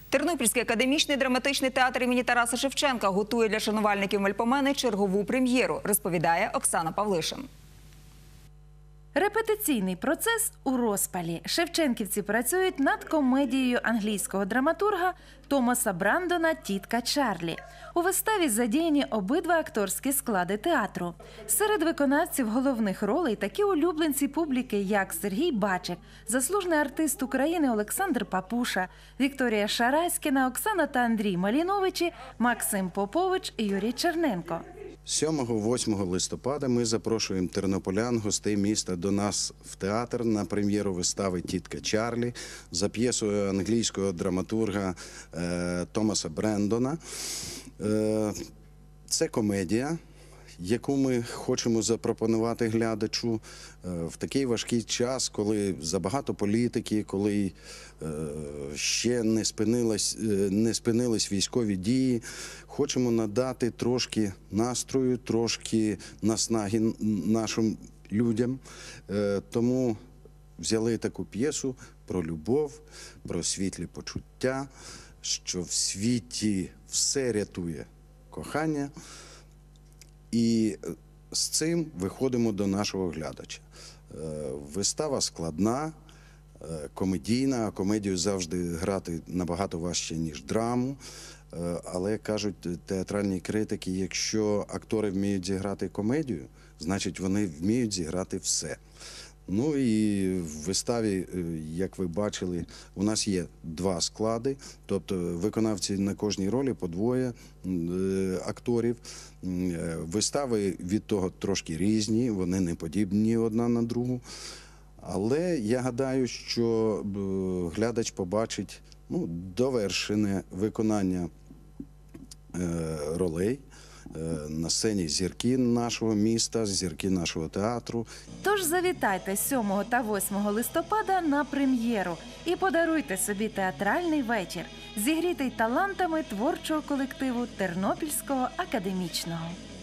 Тернопільський академічний драматичний театр імені Тараса Шевченка готує для шанувальників Мельпомени чергову прем'єру, розповідає Оксана Павлишин. Репетиційний процес у розпалі. Шевченківці працюють над комедією англійського драматурга Томаса Брандона «Тітка Чарлі». У виставі задіяні обидва акторські склади театру. Серед виконавців головних ролей такі улюбленці публіки, як Сергій Бачик, заслужений артист України Олександр Папуша, Вікторія Шараськіна, Оксана та Андрій Маліновичі, Максим Попович і Юрій Черненко. 7-8 листопада ми запрошуємо тернополян, гостей міста до нас в театр на прем'єру вистави «Тітка Чарлі» за п'єсою англійського драматурга Томаса Брендона. Це комедія, яку ми хочемо запропонувати глядачу в такий важкий час, коли забагато політики, коли ще не спинились військові дії. Хочемо надати трошки настрою, трошки наснаги нашим людям. Тому взяли таку п'єсу про любов, про світлі почуття, що в світі все рятує кохання. І з цим виходимо до нашого глядача. Вистава складна, комедійна, а комедію завжди грати набагато важче, ніж драму. Але, кажуть театральні критики, якщо актори вміють зіграти комедію, значить вони вміють зіграти все. Ну і в виставі, як ви бачили, у нас є два склади, тобто виконавці на кожній ролі по двоє акторів. Вистави від того трошки різні, вони не подібні одна на другу. Але я гадаю, що глядач побачить довершене виконання ролей. На сцені зірки нашого міста, зірки нашого театру. Тож завітайте 7 та 8 листопада на прем'єру і подаруйте собі театральний вечір. Зігрітий талантами творчого колективу Тернопільського академічного.